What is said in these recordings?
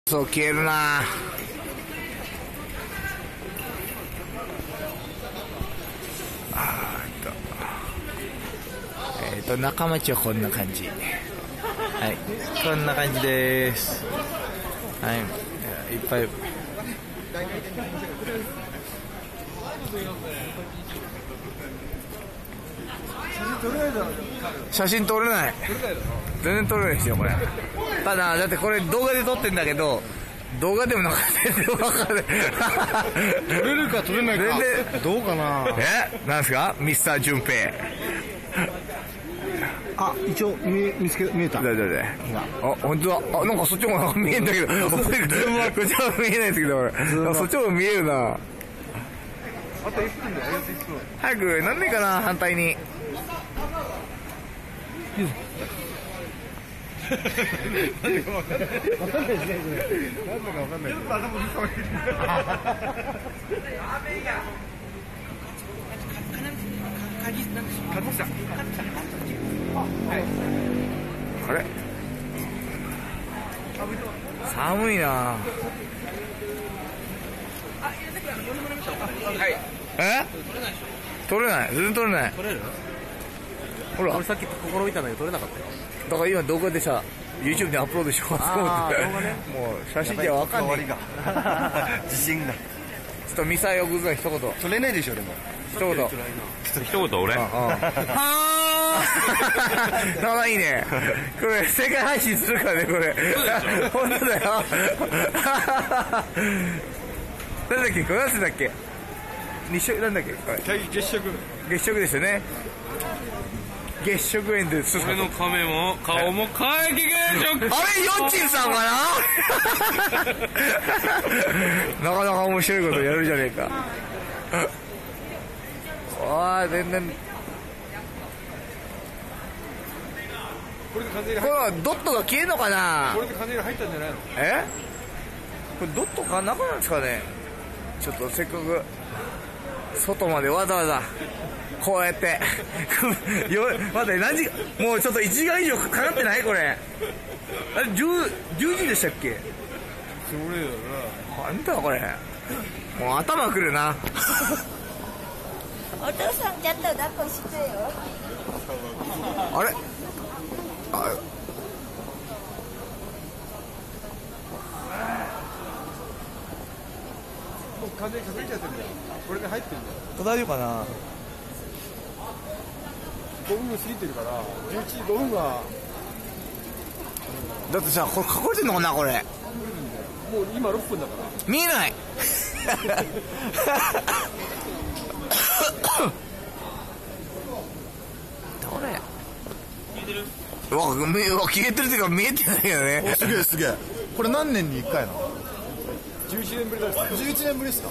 そう消えるな。中町はこんな感じ。はい、こんな感じです。はい、いっぱい。写真撮れない。全然撮れないですよこれ。ただだってこれ動画で撮ってんだけど、動画でもなんか全然分かんない。 撮れるか撮れないか全然どうかな。 なんですかミスター順平。 あ、一応見えた。 あ、本当だ。あ、なんかそっちも見えんだけど、こっちは見えないですけど、そっちも見えるな。あと1分だよ。早くなんねえかな、反対に。なんだかわかんない。わかんないですね。なんだかわかんない。ちょっと頭に触れる。あれ寒いな。取れない。全然取れない。取れる？ほら、俺さっき試みたんだけど取れなかったよ。だから今動画でさ YouTube にアップロードしようと思って。もう写真じゃわかんない。自信が。ちょっとミサイ送るの一言。 取れないでしょでも。 一言。 一言俺。 はー。なあいいね。これ世界配信するからねこれ。本当だよ。なんだっけこれ何だっけ。日食なんだっけこれ。 月食。 月食ですよね。月食園です。 俺の亀も顔も皆既月食。 あれヨッチンさんかな。なかなか面白いことやるじゃねえか。ああ全然。 これで完全にこれはドットが消えるのかな。 これで完全に入ったんじゃないの？ これドットかなくなんですかね。ちょっとせっかく外までわざわざこうやって待って何時もうちょっと1時間以上かかってないこれ。あれ 10時でしたっけ。 それだな。なんだこれ。もう頭くるな。 お父さんちゃんと抱っこしてよ。 あれもう完全に隠れちゃってるんだよ。これで入ってるんだよ。 大丈夫かな。 5分過ぎてるから11時5分はだってさこれ隠れてんのかなこれ。 もう今6分だから見えない。どれうわ消えてるっていうか見えてないよね。 すげえすげえ。これ何年に1回なの？11年ぶりだ。11年ぶりですか。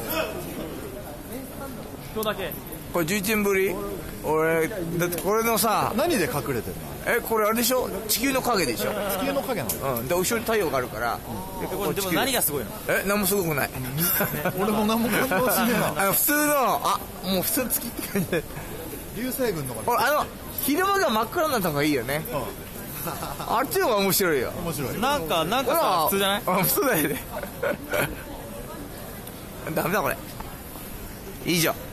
人だけ。 これ11年ぶり。俺だってこれのさ何で隠れてるの？ これあれでしょ。地球の影でしょ。 地球の影なの？ で後ろに太陽があるから、 でも何がすごいの？ 何もすごくない。 俺も何も感動しねえな。 普通のもう普通の月って感じで。 流星群の俺昼間が真っ暗になったのがいいよね。あっちの方が面白いよ。 面白い。 なんかさ普通じゃない？ 普通だよね。ダメだこれ。以上。